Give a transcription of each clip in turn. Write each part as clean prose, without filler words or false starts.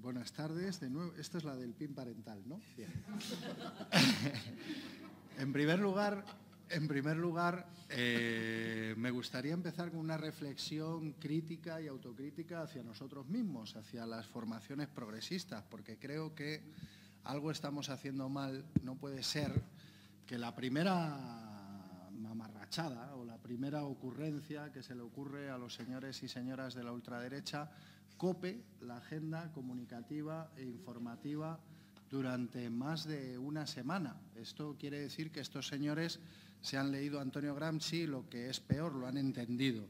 Buenas tardes. De nuevo, esta es la del PIN parental, ¿no? Bien. En primer lugar, me gustaría empezar con una reflexión crítica y autocrítica hacia nosotros mismos, hacia las formaciones progresistas, porque creo que algo estamos haciendo mal. No puede ser que la primera mamarrachada o la primera ocurrencia que se le ocurre a los señores y señoras de la ultraderecha cope la agenda comunicativa e informativa durante más de una semana. Esto quiere decir que estos señores se han leído a Antonio Gramsci y, lo que es peor, lo han entendido.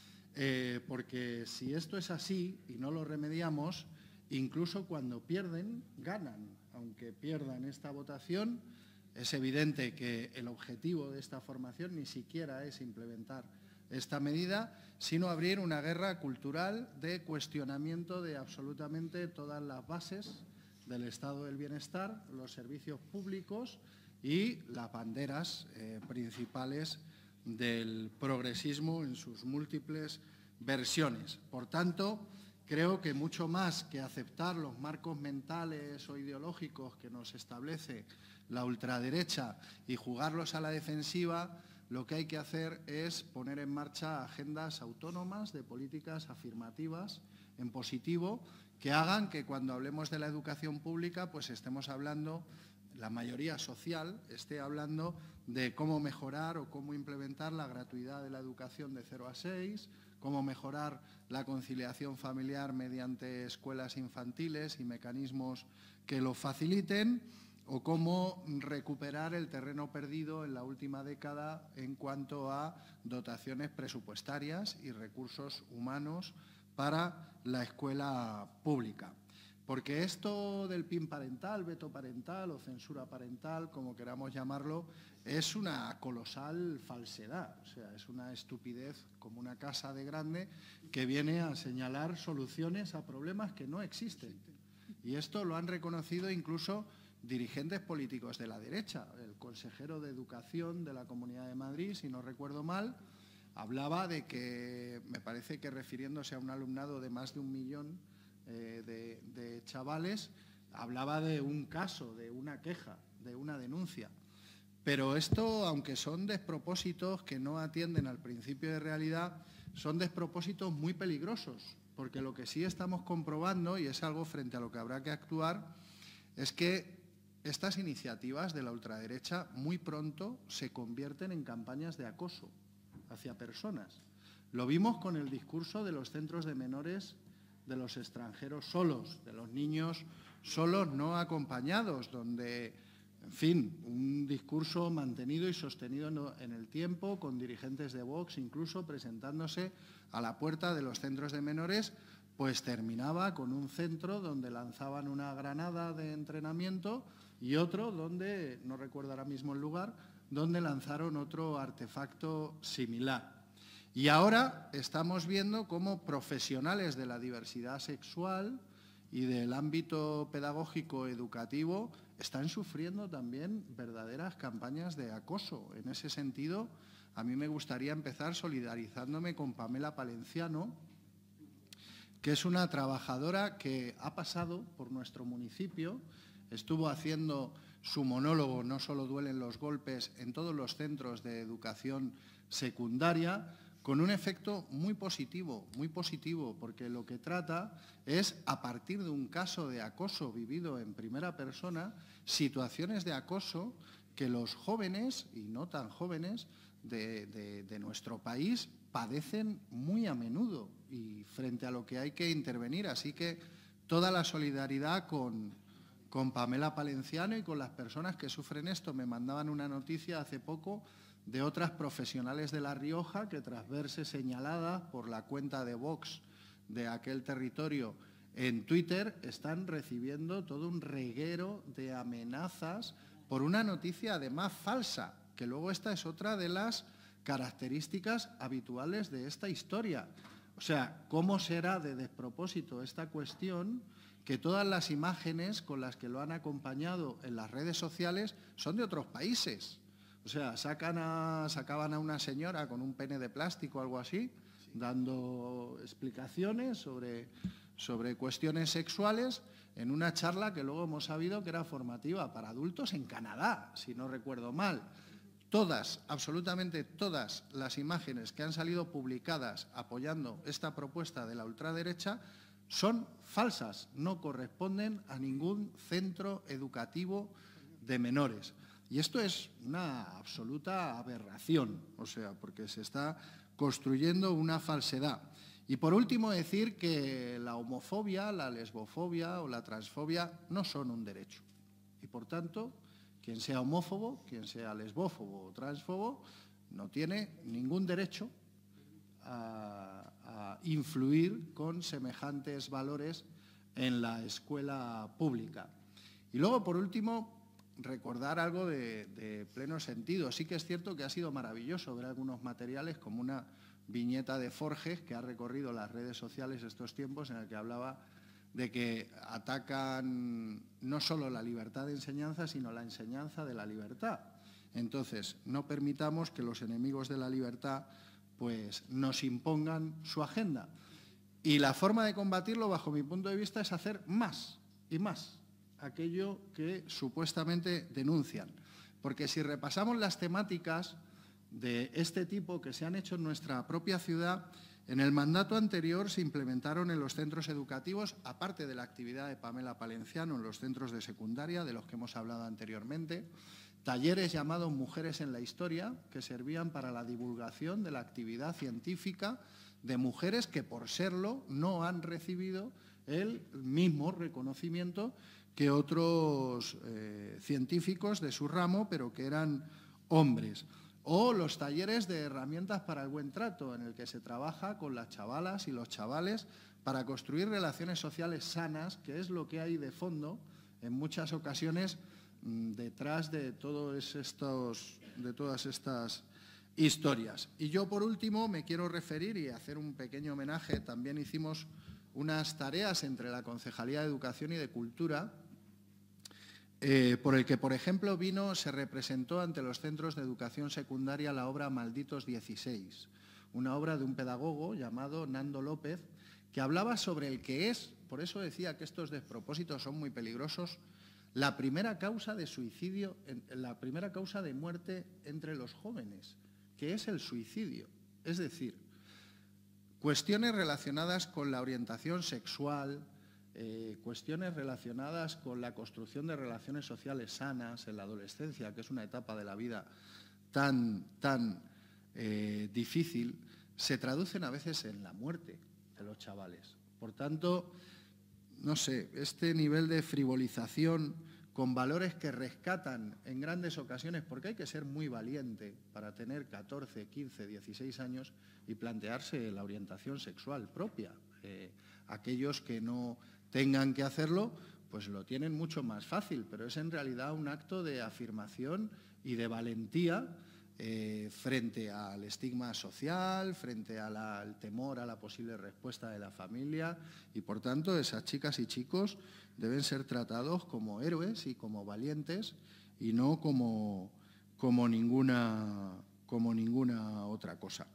Porque si esto es así y no lo remediamos, incluso cuando pierden, ganan. Aunque pierdan esta votación, es evidente que el objetivo de esta formación ni siquiera es implementar esta medida, sino abrir una guerra cultural de cuestionamiento de absolutamente todas las bases del estado del bienestar, los servicios públicos y las banderas principales del progresismo en sus múltiples versiones. Por tanto, creo que mucho más que aceptar los marcos mentales o ideológicos que nos establece la ultraderecha y jugarlos a la defensiva, lo que hay que hacer es poner en marcha agendas autónomas de políticas afirmativas en positivo que hagan que cuando hablemos de la educación pública pues estemos hablando, la mayoría social esté hablando de cómo mejorar o cómo implementar la gratuidad de la educación de 0 a 6, cómo mejorar la conciliación familiar mediante escuelas infantiles y mecanismos que lo faciliten, o cómo recuperar el terreno perdido en la última década en cuanto a dotaciones presupuestarias y recursos humanos para la escuela pública. Porque esto del PIN parental, veto parental o censura parental, como queramos llamarlo, es una colosal falsedad. O sea, es una estupidez como una casa de grande que viene a señalar soluciones a problemas que no existen. Y esto lo han reconocido incluso dirigentes políticos de la derecha. El consejero de Educación de la Comunidad de Madrid, si no recuerdo mal, hablaba de que, me parece que refiriéndose a un alumnado de más de 1 millón de chavales, hablaba de un caso, de una queja, de una denuncia. Pero esto, aunque son despropósitos que no atienden al principio de realidad, son despropósitos muy peligrosos, porque lo que sí estamos comprobando, y es algo frente a lo que habrá que actuar, es que estas iniciativas de la ultraderecha muy pronto se convierten en campañas de acoso hacia personas. Lo vimos con el discurso de los centros de menores de los extranjeros solos, de los niños solos no acompañados, donde, en fin, un discurso mantenido y sostenido en el tiempo, con dirigentes de Vox incluso presentándose a la puerta de los centros de menores, pues terminaba con un centro donde lanzaban una granada de entrenamiento y otro donde, no recuerdo ahora mismo el lugar, donde lanzaron otro artefacto similar. Y ahora estamos viendo cómo profesionales de la diversidad sexual y del ámbito pedagógico educativo están sufriendo también verdaderas campañas de acoso. En ese sentido, a mí me gustaría empezar solidarizándome con Pamela Palenciano, que es una trabajadora que ha pasado por nuestro municipio, estuvo haciendo su monólogo "No solo duelen los golpes" en todos los centros de educación secundaria, con un efecto muy positivo, porque lo que trata es, a partir de un caso de acoso vivido en primera persona, situaciones de acoso que los jóvenes y no tan jóvenes de nuestro país padecen muy a menudo y frente a lo que hay que intervenir. Así que toda la solidaridad con Pamela Palenciano y con las personas que sufren esto. Me mandaban una noticia hace poco de otras profesionales de La Rioja que, tras verse señaladas por la cuenta de Vox de aquel territorio en Twitter, están recibiendo todo un reguero de amenazas por una noticia además falsa, que luego esta es otra de las características habituales de esta historia. O sea, ¿cómo será de despropósito esta cuestión que todas las imágenes con las que lo han acompañado en las redes sociales son de otros países? O sea, sacaban a una señora con un pene de plástico o algo así, dando explicaciones sobre sobre cuestiones sexuales en una charla que luego hemos sabido que era formativa para adultos en Canadá, si no recuerdo mal. Todas, absolutamente todas las imágenes que han salido publicadas apoyando esta propuesta de la ultraderecha son falsas, no corresponden a ningún centro educativo de menores. Y esto es una absoluta aberración, o sea, porque se está construyendo una falsedad. Y por último decir que la homofobia, la lesbofobia o la transfobia no son un derecho. Y por tanto, quien sea homófobo, quien sea lesbófobo o transfobo, no tiene ningún derecho a influir con semejantes valores en la escuela pública. Y luego, por último, recordar algo de pleno sentido. Sí que es cierto que ha sido maravilloso ver algunos materiales como una viñeta de Forges que ha recorrido las redes sociales estos tiempos, en el que hablaba de que atacan no solo la libertad de enseñanza, sino la enseñanza de la libertad. Entonces, no permitamos que los enemigos de la libertad pues, nos impongan su agenda. Y la forma de combatirlo, bajo mi punto de vista, es hacer más y más aquello que supuestamente denuncian. Porque si repasamos las temáticas de este tipo que se han hecho en nuestra propia ciudad, en el mandato anterior se implementaron en los centros educativos, aparte de la actividad de Pamela Palenciano en los centros de secundaria, de los que hemos hablado anteriormente, talleres llamados Mujeres en la Historia, que servían para la divulgación de la actividad científica de mujeres que, por serlo, no han recibido el mismo reconocimiento que otros científicos de su ramo, pero que eran hombres. O los talleres de herramientas para el buen trato, en el que se trabaja con las chavalas y los chavales para construir relaciones sociales sanas, que es lo que hay de fondo en muchas ocasiones detrás de todas estas historias. Y yo, por último, me quiero referir y hacer un pequeño homenaje. También hicimos unas tareas entre la Concejalía de Educación y de Cultura, por el que, por ejemplo, se representó ante los centros de educación secundaria la obra Malditos 16, una obra de un pedagogo llamado Nando López, que hablaba sobre el que es, por eso decía que estos despropósitos son muy peligrosos, la primera causa de suicidio, la primera causa de muerte entre los jóvenes, que es el suicidio. Es decir, cuestiones relacionadas con la orientación sexual, cuestiones relacionadas con la construcción de relaciones sociales sanas en la adolescencia, que es una etapa de la vida tan difícil, se traducen a veces en la muerte de los chavales. Por tanto, no sé, este nivel de frivolización con valores que rescatan en grandes ocasiones, porque hay que ser muy valiente para tener 14, 15, 16 años y plantearse la orientación sexual propia. Aquellos que no tengan que hacerlo, pues lo tienen mucho más fácil, pero es en realidad un acto de afirmación y de valentía frente al estigma social, frente al temor a la posible respuesta de la familia, y por tanto esas chicas y chicos deben ser tratados como héroes y como valientes y no como ninguna otra cosa.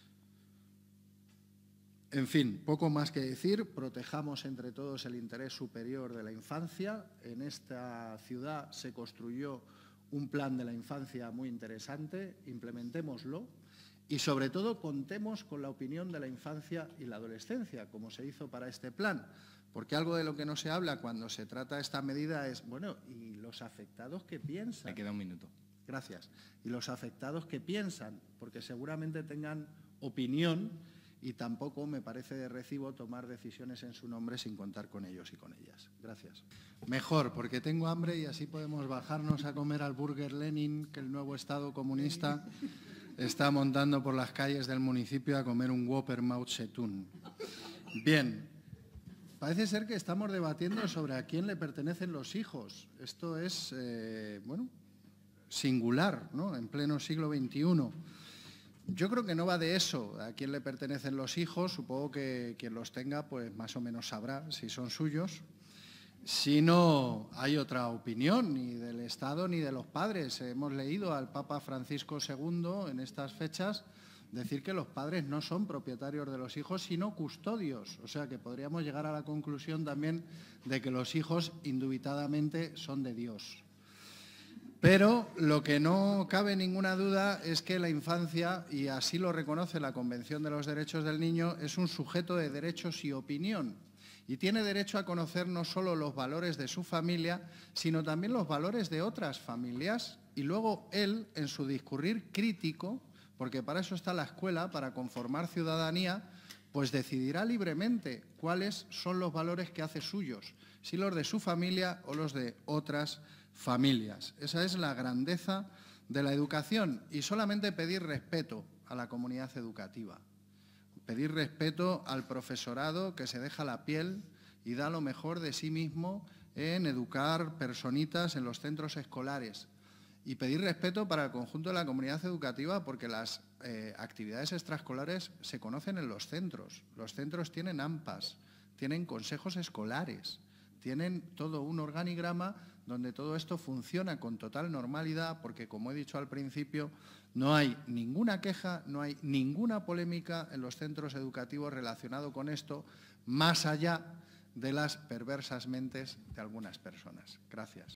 En fin, poco más que decir. Protejamos entre todos el interés superior de la infancia. En esta ciudad se construyó un plan de la infancia muy interesante, implementémoslo y sobre todo contemos con la opinión de la infancia y la adolescencia, como se hizo para este plan, porque algo de lo que no se habla cuando se trata esta medida es, bueno, ¿y los afectados qué piensan? Me queda un minuto. Gracias. ¿Y los afectados qué piensan? Porque seguramente tengan opinión y tampoco me parece de recibo tomar decisiones en su nombre sin contar con ellos y con ellas. Gracias. Mejor, porque tengo hambre y así podemos bajarnos a comer al Burger Lenin, que el nuevo Estado comunista está montando por las calles del municipio a comer un Whopper Mao Zedong. Bien, parece ser que estamos debatiendo sobre a quién le pertenecen los hijos. Esto es, bueno, singular, ¿no?, en pleno siglo XXI. Yo creo que no va de eso, a quién le pertenecen los hijos. Supongo que quien los tenga pues más o menos sabrá si son suyos. Si no hay otra opinión, ni del Estado ni de los padres. Hemos leído al Papa Francisco II en estas fechas decir que los padres no son propietarios de los hijos, sino custodios. O sea, que podríamos llegar a la conclusión también de que los hijos indubitadamente son de Dios. Pero lo que no cabe ninguna duda es que la infancia, y así lo reconoce la Convención de los Derechos del Niño, es un sujeto de derechos y opinión. Y tiene derecho a conocer no solo los valores de su familia, sino también los valores de otras familias. Y luego él, en su discurrir crítico, porque para eso está la escuela, para conformar ciudadanía, pues decidirá libremente cuáles son los valores que hace suyos, si los de su familia o los de otras familias. Esa es la grandeza de la educación, y solamente pedir respeto a la comunidad educativa, pedir respeto al profesorado que se deja la piel y da lo mejor de sí mismo en educar personitas en los centros escolares, y pedir respeto para el conjunto de la comunidad educativa, porque las actividades extraescolares se conocen en los centros. Los centros tienen AMPAs, tienen consejos escolares, tienen todo un organigrama donde todo esto funciona con total normalidad, porque, como he dicho al principio, no hay ninguna queja, no hay ninguna polémica en los centros educativos relacionado con esto, más allá de las perversas mentes de algunas personas. Gracias.